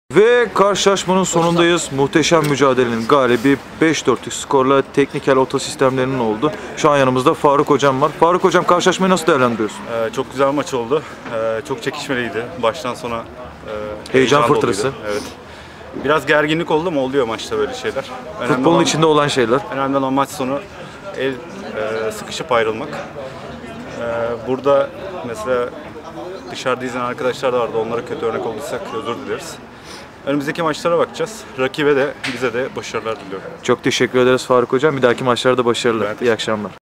Ve karşılaşmanın sonundayız. Muhteşem mücadelenin galibi 5-4'lük skorla Teknikel Otosistemlerinin oldu. Şu an yanımızda Faruk Hocam var. Faruk Hocam, karşılaşmayı nasıl değerlendiriyorsun? Çok güzel maç oldu. Çok çekişmeliydi. Baştan sona Heyecan heyecanlı fırtınası. oluydu. Evet. Biraz gerginlik oldu ama oluyor maçta böyle şeyler. Futbolun içinde olan şeyler. Önemli olan maç sonu sıkışıp ayrılmak. Burada mesela dışarıda izleyen arkadaşlar da vardı. Onlara kötü örnek olduysak özür dileriz. Önümüzdeki maçlara bakacağız. Rakibe de bize de başarılar diliyorum. Çok teşekkür ederiz Faruk Hocam. Bir dahaki maçlarda başarılar. İyi akşamlar.